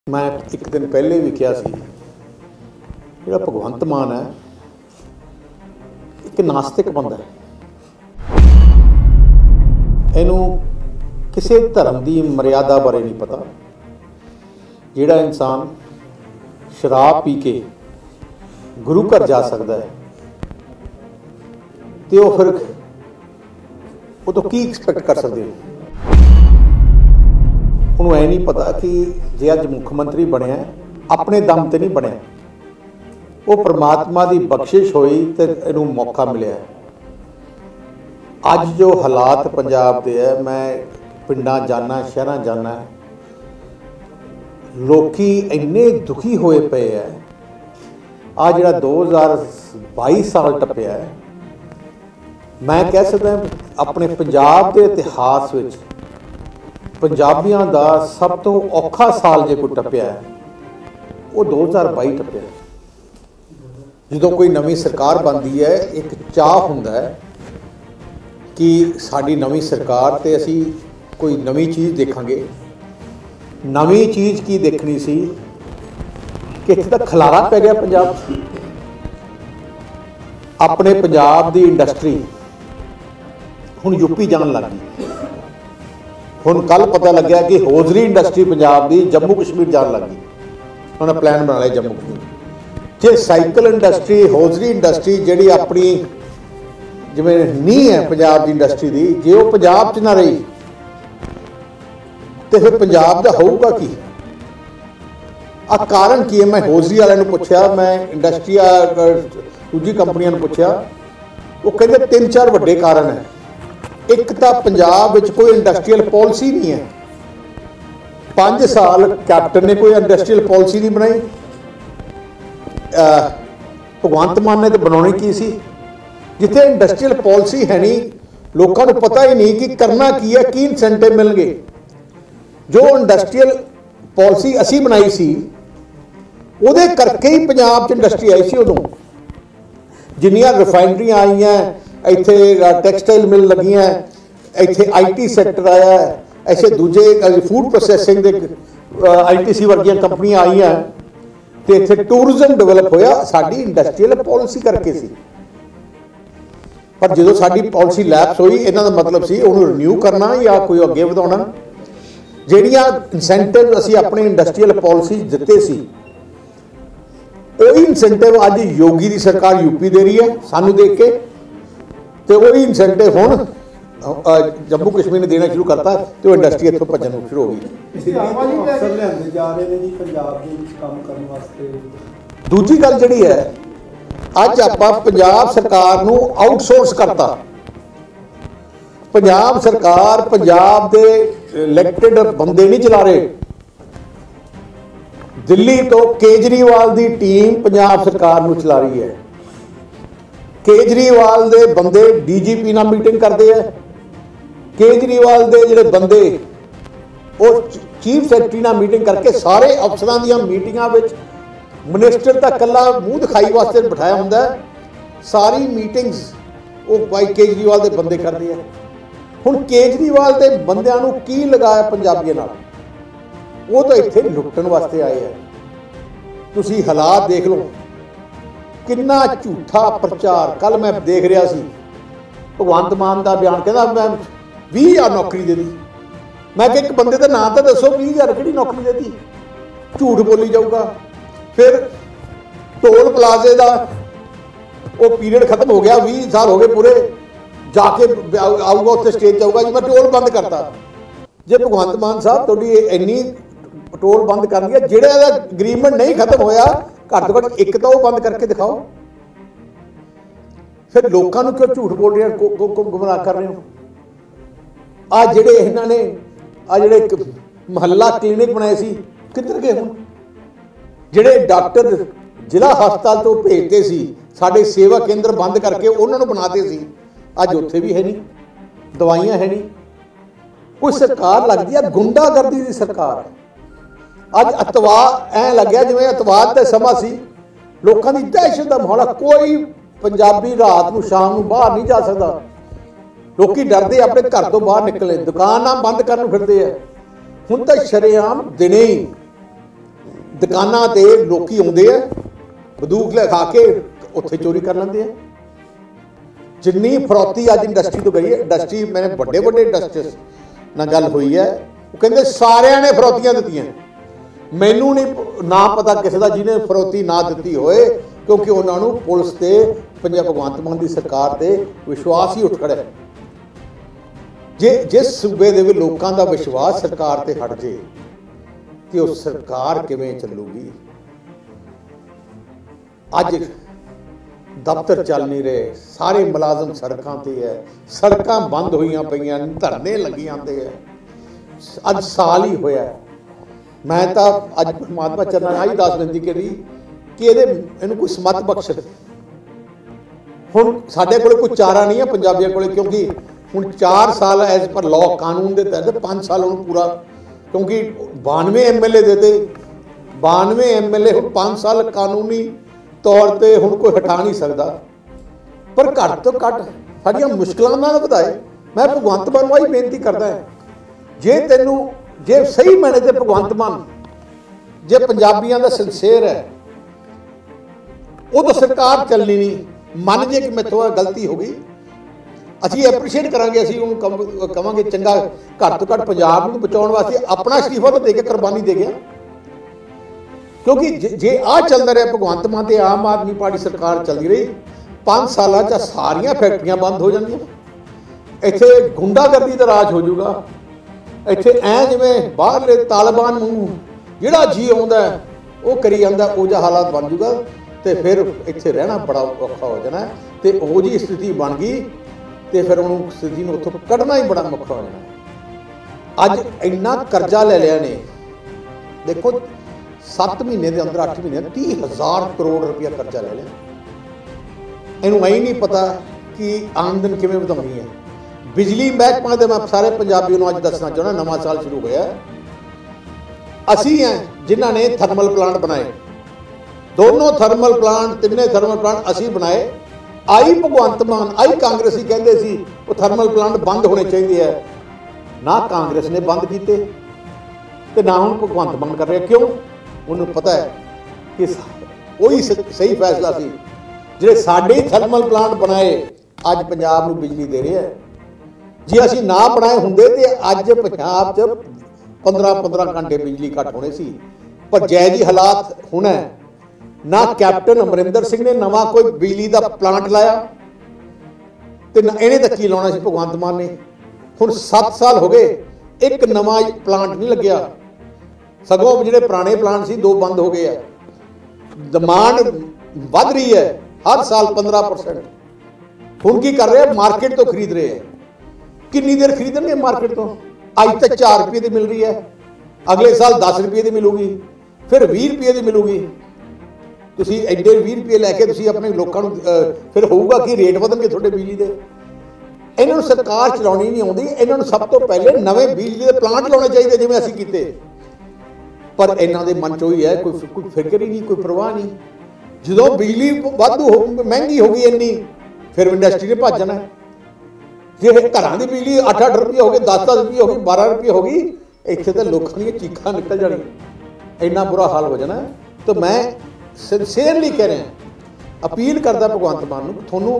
मैं एक दिन पहले भी कहा सी जिहड़ा भगवंत मान है एक नास्तिक बंदा है। इनू किसी धर्म की मर्यादा बारे नहीं पता। जिहड़ा इंसान शराब पी के गुरु घर जा सकता है तो फिर वो तो की एक्सपैक्ट कर सकते हो। उन्होंने यह नहीं पता कि जे अज मुख्यमंत्री बनया अपने दम ते नहीं बनया, वो परमात्मा की बख्शिश हुई तो इनू मौका मिले। अज जो हालात पंजाब के है, मैं पिंडां जाना शहरां जाना, लोकी इन्ने दुखी होए पे है। आ जिहड़ा 2022 साल टप्पिया है, मैं कह सकदा अपने पंजाब के इतिहास विच पंजाबियों का सब तो औखा साल जो कोई टप्पिया है वो 2022 टप्पिया। जो कोई नवी सरकार बनती है एक चाह हुंदा है कि साडी नवी सरकार ते असी कोई नवी चीज़ देखांगे। नवी चीज़ की देखनी सी कि इत्थे तां खलारा पै गया पंजाब। अपने पंजाब की इंडस्ट्री हुण यूपी जान लग गई। हुण कल पता लग्या कि हौजरी इंडस्ट्री पंजाब की जम्मू कश्मीर जान लग गई। उन्होंने प्लान बना लिया जम्मू कश्मीर। जे साइकिल इंडस्ट्री हौजरी इंडस्ट्री जिहड़ी अपनी जिवें नींह है पंजाब की इंडस्ट्री की, जे वो पंजाब च ना रही तो फिर पंजाब का होऊगा की? आ कारण की है? मैं हौजरी वाले नूं पुछया, मैं इंडस्ट्री दूजी कंपनियों नूं पुछया, वो कहते 3-4 वड्डे कारण है। एक तो पंजाब विच कोई इंडस्ट्रीयल पॉलिसी नहीं है। 5 साल कैप्टन ने कोई इंडस्ट्रीयल पॉलिसी नहीं बनाई। भगवंत मान ने तो बनानी की सी। जिथे इंडस्ट्रीयल पॉलिसी है नहीं, लोगों को पता ही नहीं कि करना की है, की इंसेंटिव मिलणगे। जो इंडस्ट्रीयल पॉलिसी असी बनाई सी उहदे करके ही पंजाब च इंडस्ट्री आई सी। उदों जिन्नियां रिफाइनरियां आईयां, इत्थे टैक्सटाइल मिल लगियां, इत्थे IT सैक्टर आया, ऐसे दूजे फूड प्रोसैसिंग दे ITC वर्गियां कंपनियां आईयां ते इत्थे टूरिज्म डेवलप होया साडी इंडस्ट्रीयल पॉलिसी करके सी। पर जो साडी पॉलिसी लैप्स हुई, इन्हां दा मतलब सी उहनूं रिन्यू करना या कोई अगे वधाउणा। जिहड़ियां इंसेंटिव असीं अपनी इंडस्ट्रीयल पॉलिसी दित्ते सी, वही इंसेंटिव अज योगी की सरकार यूपी दे रही है सानू देख के, तो वही इंसेंटिव हुण जम्मू कश्मीर ने देना शुरू करता तो इंडस्ट्री इत्थों भजन शुरू हो गई। दूजी गल जिहड़ी है, अज आपां पंजाब सरकार नूं आउटसोर्स करता। पंजाब सरकार पंजाब दे इलैक्टेड बंदे नहीं चला रहे। दिल्ली तो केजरीवाल की टीम पंजाब सरकार नूं चला रही है। केजरीवाल दे बंदे DGP नाल मीटिंग करते हैं। केजरीवाल दे जिहड़े बंदे वो चीफ सैकटरी नाल मीटिंग करके सारे अफसरां दीयां मीटिंगां विच मिनिस्टर तां कल्ला मूँह दिखाई वास्ते बिठाया हुंदा है। सारी मीटिंग्स वो भाई केजरीवाल दे बंदे करदे हैं। हुण केजरीवाल दे बंदियां नूं की लगाया पंजाबियां नाल? वो तो इत्थे लुट्टण वास्ते आए हैं। तुसीं हालात देख लो, कितना झूठा प्रचार। कल मैं देख रहा सी भगवंत मान का बयान, कहता मैं 20,000 नौकरी दे दी। मैं कि एक बंदे का नाम तो दसो 20,000 कि नौकरी दे दी? झूठ बोली जाऊगा। फिर टोल प्लाजे का वो पीरियड खत्म हो गया, 20 साल हो गए पूरे, जाके आऊगा उत्थे स्टेज जाऊगा जी मैं टोल बंद करता। जे भगवंत मान साहब थोड़ी इन्नी टोल बंद करनी है, जिहड़ा एग्रीमेंट नहीं खत्म होया घट तो घट एक तो वो बंद करके दिखाओ। फिर लोगों को क्यों झूठ बोल रहे हो, गुमराह कर रहे हो? आ जिहड़े इन्होंने आ जिहड़े महल्ला क्लीनिक बनाए सी किधर गए? हुण जिहड़े डॉक्टर जिला हस्पताल तो भेजते सी, साडे सेवा केंद्र बंद करके उन्होंने बनाते सी, अज उत्थे भी है नहीं, दवाइयां है नहीं। कोई सरकार लगती है गुंडागर्दी की सरकार है। अज अतवाद ऐ लग्या जिवें अतवाद का समा सी, लोगों की दहशत का माहौल। कोई पंजाबी रात को शाम को बाहर नहीं जा सकता। लोग डरते अपने घर तो बाहर निकले, दुकान बंद करन फिरदे हैं। हुण तां शरेआम दिने ही दुकानां ते लोकी आउंदे आ, बंदूक लिखा के उत्थे चोरी कर लेंदे आ। जिन्नी फरौती अज इंडस्ट्री तो गई है, इंडस्ट्री मैंने बड़े बड़े इंडस्ट्रीज नाल गल हुई है, वो कहते सारियां ने फरौतियां दित्तियां। मैनू नहीं ना पता किसी का जिन्हें फरौती ना दी होए, क्योंकि उन्होंने पुलिस से पंजाब भगवंत मान की सरकार से विश्वास ही उठ खड़ा है। जिस सूबे के लोगों का विश्वास सरकार से हट जाए कि वो सरकार किवें चलूगी। अज दफ्तर चल नहीं रहे, सारे मुलाजम सड़कों पर है, सड़क बंद हुई पईयां, धरने लगी आते हैं। अज साल ही होया, मैं तो अज परमात्मा चरणों आई दास बेनती करी कि इहनूं कोई समत बख्श। हुण साडे कोल कोई चारा नहीं है पंजाबियों कोल, क्योंकि हुण 4 साल एज पर लॉ कानून के तहत 5 साल उन्होंने पूरा, क्योंकि 92 MLA देते 92 MLA हुण 5 साल कानूनी तौर पर हुण कोई हटा नहीं सकता। पर घट तो घट साडियां मुश्किलां ना वधाए। मैं भगवंत मान नूं ही बेनती करदा है, जे तैनूं जे सही मायने ते भगवंत मान जे पंजाबियों का सिंसेयर है, उदों सरकार चलनी नहीं। मन जे कि मैथों गलती हो गई, असीं एप्रीशिएट करांगे, असीं उहनूं कहांगे चंगा, घट तो घट पंजाब नूं बचाउण वास्ते अपना इस्तीफा तो दे के कुर्बानी दे गया। क्योंकि जे आ चलता रहा भगवंत मान ते आम आदमी पार्टी सरकार चलती रही, 5 साल सारियां फैक्ट्रियां बंद हो जांदियां, इत्थे गुंडागर्दी का राज हो जाऊगा। इत्थे ऐ जिवें बाहरले तालिबान नूं जिहड़ा जी आउंदा वो करी जांदा, वो जिहा हालात बन जूगा, तो फिर इत्थे रहना बड़ा औखा हो जाना। तो वो जी स्थिति बन गई, तो फिर उन्होंने स्थिति में उत्थों कढ़ना ही बड़ा औखा हो जाना। अज इन्ना कर्जा ले लिया ने, देखो 7 महीने के अंदर 8 महीने 30,000 करोड़ रुपया कर्जा ले लिया। इनू यही नहीं पता कि आमदन किवें वधाउणी है। बिजली महकमा दे मैं सारे पंजाबियों को अज दसना चाहना, नवा साल शुरू होया, असी हैं जिन्हां ने थर्मल प्लांट बनाए, दोनों थर्मल प्लांट, तिन्ने थर्मल प्लांट असी बनाए। आई भगवंत मान, आई कांग्रेसी कहते सी वो थर्मल प्लांट बंद होने चाहिए है, ना कांग्रेस ने बंद किए ते ना हुण भगवंत मान कर रहे। क्यों? उन्होंने पता है कि वही सही फैसला सी, जिहड़े साडे थर्मल प्लांट बनाए अज पंजाब नूं बिजली दे रहे हैं। जे असीं ना बनाए हुंदे ते अज पंजाब च 15-15 घंटे बिजली घट होने सी। पर जै जी हालात हुण है, ना कैप्टन अमरिंदर सिंह ने नवा कोई बिजली का प्लांट लाया, तो इहने तक की लाउणा सी भगवंत मान ने। हुण 7 साल हो गए, एक नवा प्लांट नहीं लग्या, सगों जिहड़े पुराने प्लांट सी 2 बंद हो गए है। डिमांड वध रही है हर साल 15%। हुण की कर रहे हैं? मार्केट तो खरीद रहे हैं। कितनी देर खरीदेंगे मार्केट तो? अज तक 4 रुपये की मिल रही है, अगले साल 10 रुपये की मिलूगी, फिर 20 रुपये की मिलूगी। तुसीं एडे 20 रुपये लैके तुसीं अपने लोगों फिर होऊगा कि रेट वधणगे तुहाडे बिजली दे। इन्हां नूं सरकार चलाउणी नहीं आउंदी, इन्हां नूं सब तो पहले नवे बिजली के प्लांट लाउणे चाहीदे जिवें असीं कीते। पर इन्हां दे मन च ही है, कोई फिक्र ही नहीं, कोई परवाह नहीं। जदों बिजली वाधू महंगी हो गई इन्नी, फिर इंडस्ट्री ने भज जाना। जे घरां दी बिजली 8-8 रुपये हो गई, 10-10 रुपये हो गई, 12 रुपये हो गई, इत्थे तो लोगों दी चीखां निकल जाणियां, इन्ना बुरा हाल हो जाना। तो मैं सिंसेयरली कह रहा, अपील करदा भगवंत मान नूं, तुहानूं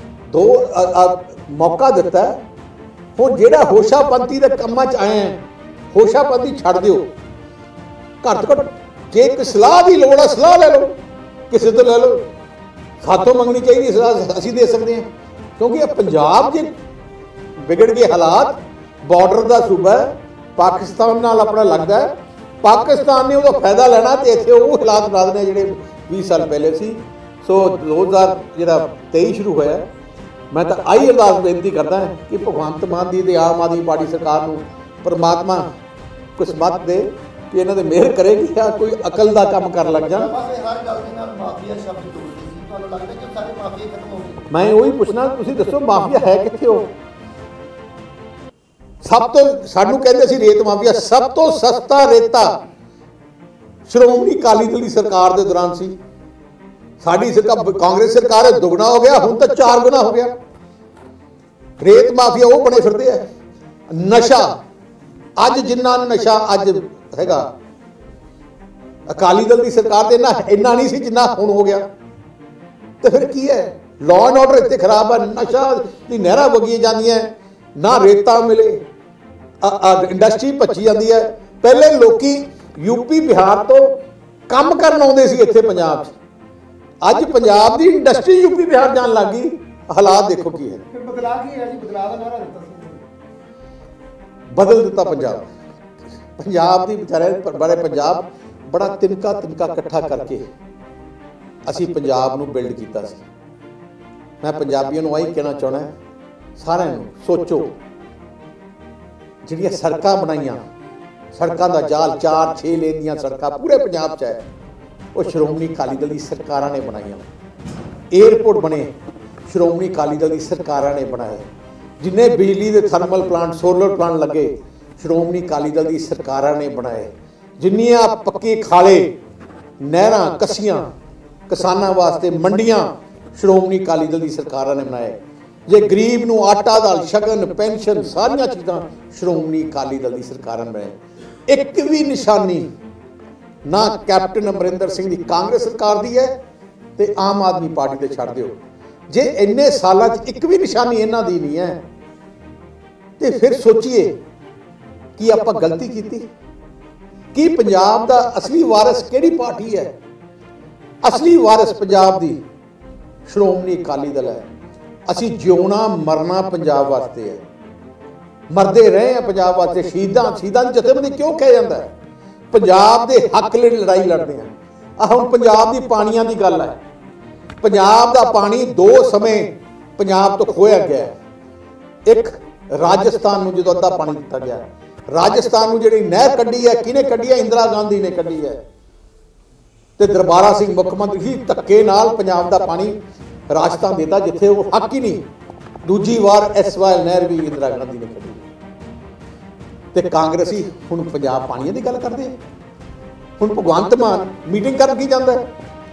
2 मौका दिता है। हुण जिहड़ा होशापंती दे कामां च आए हैं, होशापंती छड्ड दिओ। घट तो घट जे एक सलाह की लोड़ है, सलाह ले लो, किसी तो ले लो, सातों मंगनी चाहिए सलाह, असीं दे सकते हैं। क्योंकि पंजाब जे बिगड़ गए हालात, बॉर्डर का सूबा है, पाकिस्तान नाल अपना लगता है, पाकिस्तान ने उसका फायदा लेना तो इतने वो हालात बना देने जोड़े 20 साल पहले सी। सो 2023 शुरू होया, मैं तो आई अरदास बेनती करता है कि भगवंत मान दी आम आदमी पार्टी सरकार को परमात्मा कुछ मत दे कि इन्होंने मेहर करेगी या कोई अकल का काम कर लग जाए। मैं वही पूछना, तुसीं दसो माफिया है कित्थे हो? सब तो सानू कहते सी रेत माफिया, सब तो सस्ता रेता श्रोमणी अकाली दल की सरकार के दौरान सी। साडी सरकार कांग्रेस सरकार है दुगना हो गया, हुण तो 4 गुना हो गया। रेत माफिया वो बने फिरते हैं। नशा अज जिन्ना नशा अज हैगा, अकाली दल की सरकार तो इन्ना नहीं सी जिन्ना हुण हो गया। तो फिर की है, लॉ एंड ऑर्डर इतने खराब है, नशा की नहरां वगियां जांदियां, ना रेता मिले, इंडस्ट्री भची जाती है। पहले लोकी यूपी बिहार तो काम करन आउंदे सी इत्थे पंजाब च, अज पंजाब की इंडस्ट्री यूपी बिहार जान लग गई। हालात देखो की है, बदल दिता पंजाब। पंजाब की बेचारे बड़े पंजाब बड़ा तिनका तिनका इकट्ठा करके असी पंजाब नूं बिल्ड कीता सी। मैं पंजाबियों नूं यही कहना चाहना है, सारिਆਂ नूं सोचो, जिहड़ियां सड़कां बनाईयां, सड़कां दा जाल 4-6 लेन दीयां सड़कां पूरे पंजाब च है, वो श्रोमणी अकाली दल की सरकारां ने बनाईयां। एयरपोर्ट बने श्रोमणी अकाली दल की सरकारां ने बनाए। जिन्ने बिजली के थर्मल प्लांट, सोलर प्लांट लगे, श्रोमणी अकाली दल की सरकारां ने बनाए। जिन्नियां पक्के खाले, नहरां, कस्सियां, किसानां वास्ते मंडियां, श्रोमणी अकाली दल की सरकारां ने बनाए। जे गरीब नूं आटा दाल, शगन, पेंशन, सारियां चीज़ां श्रोमणी अकाली दल की सरकारां ने बनाए। एक भी निशानी ना कैप्टन अमरिंदर सिंह की कांग्रेस सरकार दी है ते आम आदमी पार्टी ते छड्ड दिओ। जे इन्ने सालां च एक भी निशानी इन्हां दी नहीं है, तो फिर सोचिए कि आपां गलती कीती। कि पंजाब दा असली वारिस किहड़ी पार्टी है? असली वारिस पंजाब दी श्रोमणी अकाली दल है। असी जिउना मरना पंजाब वास्ते है, मरदे रहे हैं पंजाब वास्ते। शहीदां की जथेबंदी क्यों कहा जाता है? पंजाब के हक लई लड़ाई लड़ते हैं। हुण पंजाब की पानियां की गल है, पंजाब का पानी 2 समय पंजाब तो खोया गया। एक राजस्थान नूं जदों अद्धा पानी दिता गया, राजस्थान नूं जिहड़ी नहर कड्ढी है, किहने कड्ढी है? इंदिरा गांधी ने कड्ढी है। ते दरबारा सिंह मुख्यमंत्री ही धक्के नाल पंजाब का पानी राजस्थान देता, जिथे वो हक ही नहीं। दूजी बार SYL नहर भी इंदिरा गांधी ने कड्ढी। ते कांग्रेसी हुण पंजाब पानियां की गल करदे। हुण भगवंत मान मीटिंग कर की जांदा है,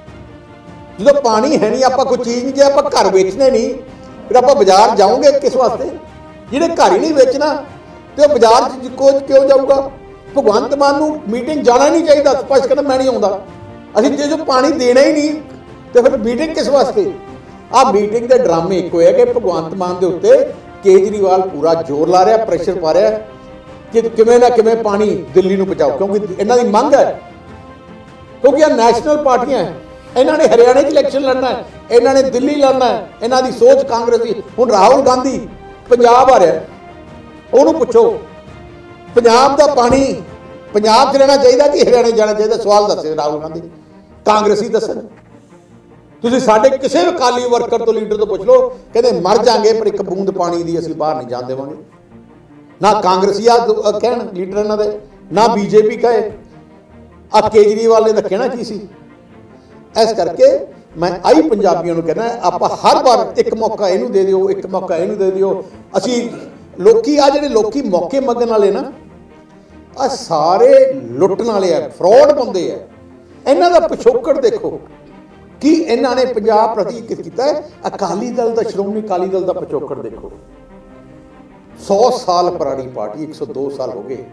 जो पानी है नहीं, आप कोई चीज़ नहीं, जो आप घर बेचने नहीं, फिर आप बाजार जाओगे किस वास्ते? जिहड़े घर ही नहीं बेचना तो बाजार क्यों जाऊगा? भगवंत मान नूं मीटिंग जाना नहीं चाहिए। स्पष्ट कहना मैं नहीं आउंदा। असीं जो पानी देना ही नहीं तो फिर मीटिंग किस वास्ते? आ मीटिंग के ड्रामे एक है कि भगवंत मान के उत्ते केजरीवाल पूरा जोर ला रहा, प्रेशर पा रहा कि किवें ना किवें पानी दिल्ली नूं पहुंचाओ, क्योंकि इन्हां दी मंग है। क्योंकि यह नैशनल पार्टियां हैं, इन्होंने हरियाणा इलैक्शन लड़ना है, इन्होंने दिल्ली लड़ना है, इन्हों की सोच कांग्रेसी। हुण राहुल गांधी पंजाब आ रहा, उन्होंने पूछो पंजाब का पानी पंजाब च रहना चाहिए कि हरियाणा जाना चाहिए? सवाल दसे राहुल गांधी, कांग्रेसी दसन। तुसीं साडे किसी अकाली वर्कर तो लीडर तो पूछ लो, कहते मर जाएंगे पर एक बूंद पानी की असीं बाहर नहीं जान देवांगे। ना कांग्रेसी आ कहण लीडर इन्हां दे, ना बीजेपी कहे। आ केजरीवाल ने तां कहना की सी? इस करके मैं आई पंजाबियों को कहना, आप हर बार एक मौका इनू दे दिओ, एक मौका इनू दे दिओ। असी लोकी आ जिहड़े लोकी मौके मंगण वाले ना, आ सारे लुट्टण वाले है, फ्रॉड बंदे है। इन्हां दा पिछोकड़ देखो कि इन्हां ने पंजाब प्रति कीता है। अकाली दल दा, श्रोमणी अकाली दल दा पिछोकड़ देखो। 100 साल पुरानी पार्टी, 102 साल हो गए।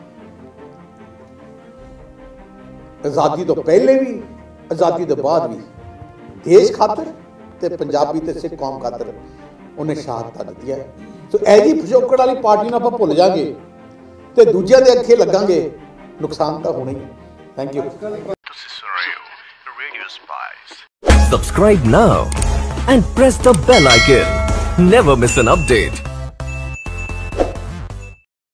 आज़ादी तो पहले भी, आज़ादी के बाद भी देश खातर ते पंजाबी ते सिख कौम खातर उन्हें शहादत दी है। तो ऐसी पिछोकड़ वाली पार्टी ना आप भुल जाएंगे तो दूजिया के अखे लगेंगे, नुकसान तो होना ही। Thank you. Subscribe now and press the bell icon. Never miss an update.